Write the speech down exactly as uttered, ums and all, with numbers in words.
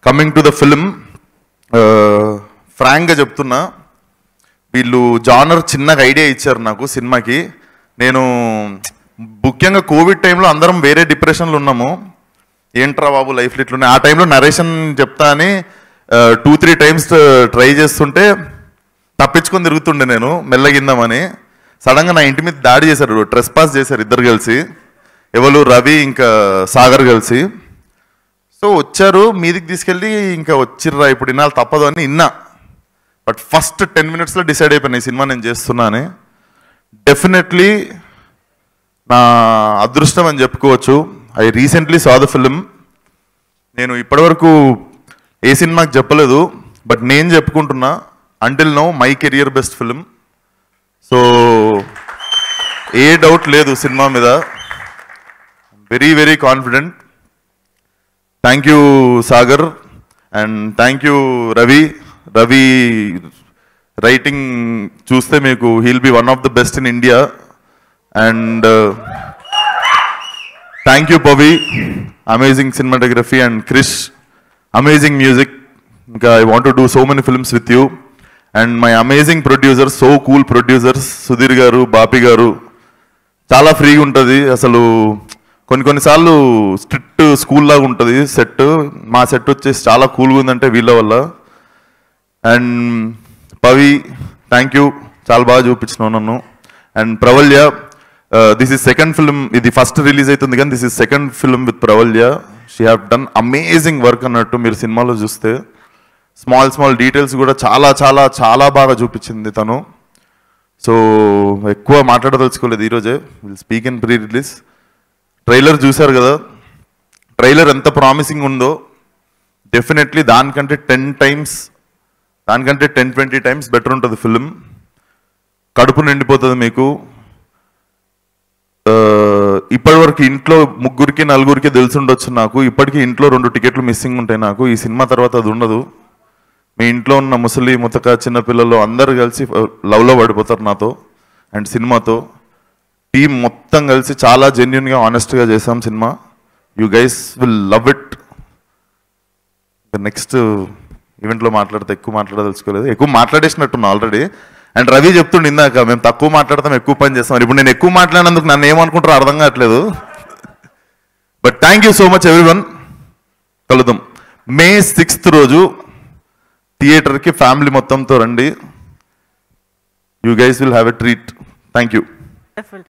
Coming to the film, ఫ్రాంక్గా చెప్తున్నా, వీళ్ళు జానర్ చిన్నగా ఐడియా ఇచ్చారు నాకు సినిమాకి. నేను ముఖ్యంగా కోవిడ్ టైంలో అందరం వేరే డిప్రెషన్లో ఉన్నాము. ఏంట్రా బాబు లైఫ్లో ఇట్లున్నాయి. ఆ టైంలో నరేషన్ చెప్తా అని టూ త్రీ టైమ్స్ ట్రై చేస్తుంటే తప్పించుకొని తిరుగుతుండే నేను మెల్లగిందామని. సడన్గా నా ఇంటి మీద దాడి చేశారు, ట్రెస్ పాస్ చేశారు ఇద్దరు కలిసి, ఎవరు రవి ఇంకా సాగర్ కలిసి. సో వచ్చారు మీదికి తీసుకెళ్ళి ఇంకా వచ్చిర్రా ఇప్పుడు ఇన్నాళ్ళు తప్పదు అని ఇన్నా. బట్ ఫస్ట్ టెన్ మినిట్స్లో డిసైడ్ అయిపోయినా ఈ సినిమా నేను చేస్తున్నా అని. డెఫినెట్లీ నా అదృష్టం అని చెప్పుకోవచ్చు. I recently saw the film. నేను ఇప్పటివరకు ఏ సినిమాకి చెప్పలేదు, బట్ నేను చెప్పుకుంటున్నా until now my career best film. So ఏ డౌట్ లేదు సినిమా మీద. Very very confident. Thank you Sagar and thank you Ravi. Ravi writing చూస్తే మీకు he'll be one of the best in India. And thank you Pavi, amazing cinematography, and Krish, amazing music. ఇంకా I want to do so many films with you. And my amazing producers, so cool producers, Sudheer garu, Bapi గారు. చాలా ఫ్రీగా ఉంటుంది అసలు. కొన్ని కొన్నిసార్లు strict school లాగా ఉంటుంది సెట్. మా సెట్ వచ్చేసి చాలా కూల్గా ఉందంటే వీళ్ళ వల్ల. అండ్ పవి థ్యాంక్ యూ, చాలా బాగా చూపించినావు నన్ను. And Pravalya, this is second film. ఇది ఫస్ట్ రిలీజ్ అవుతుంది కానీ this is second film with Pravalya. She have done amazing work అన్నట్టు మీరు సినిమాలో చూస్తే. స్మాల్ స్మాల్ డీటెయిల్స్ కూడా చాలా చాలా చాలా బాగా చూపించింది తను. సో ఎక్కువ మాట్లాడదలుచుకోలేదు ఈరోజే. Will speak in pre release. Trailer చూశారు కదా, ట్రైలర్ ఎంత ప్రామిసింగ్ ఉందో. డెఫినెట్లీ దానికంటే టెన్ టైమ్స్ దానికంటే టెన్ ట్వంటీ టైమ్స్ బెటర్ ఉంటుంది ఫిలిం. కడుపు నిండిపోతుంది మీకు. ఇప్పటివరకు ఇంట్లో ముగ్గురికి నలుగురికి తెలిసి ఉండొచ్చు నాకు. ఇప్పటికీ ఇంట్లో రెండు టికెట్లు మిస్సింగ్ ఉంటాయి నాకు. ఈ సినిమా తర్వాత అది ఉండదు. మీ ఇంట్లో ఉన్న ముసలి ముతక చిన్నపిల్లలు అందరు కలిసి లవ్లో పడిపోతారు నాతో అండ్ సినిమాతో. టీం మొత్తం కలిసి చాలా జెన్యున్గా ఆనెస్ట్గా చేసాం సినిమా. You guys will love it. Next ఈవెంట్లో మాట్లాడితే ఎక్కువ మాట్లాడదలుచుకోలేదు, ఎక్కువ మాట్లాడేసినట్టున్నా ఆల్రెడీ. అండ్ రవి చెప్తుండే ఇందాక మేము తక్కువ మాట్లాడతాం ఎక్కువ పని చేస్తాం. ఇప్పుడు నేను ఎక్కువ మాట్లాడినందుకు నన్ను ఏమనుకుంటారో అర్థం కావట్లేదు. But thank you so much everyone. కలుద్దాం మే సిక్స్త్ రోజు థియేటర్కి ఫ్యామిలీ మొత్తంతో రండి. You guys will have a treat. Thank you.